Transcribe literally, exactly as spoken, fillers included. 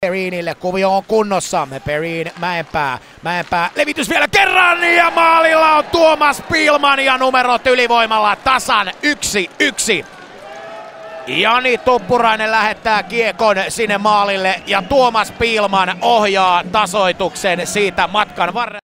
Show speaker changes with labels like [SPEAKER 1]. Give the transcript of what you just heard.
[SPEAKER 1] Perinille, kuvio on kunnossa, Perin, Mäenpää, Mäenpää, levitys vielä kerran ja maalilla on Tuomas Pihlman ja numerot ylivoimalla tasan yksi yksi. Jani Tuppurainen lähettää kiekon sinne maalille ja Tuomas Pihlman ohjaa tasoituksen siitä matkan varrella.